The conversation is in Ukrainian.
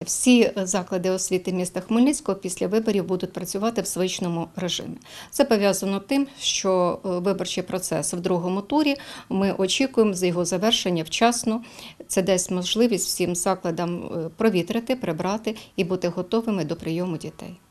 Всі заклади освіти міста Хмельницького після виборів будуть працювати в звичному режимі. Це пов'язано тим, що виборчий процес в другому турі ми очікуємо з його завершення вчасно. Це дасть можливість всім закладам провітрити, прибрати і бути готовими до прийому дітей.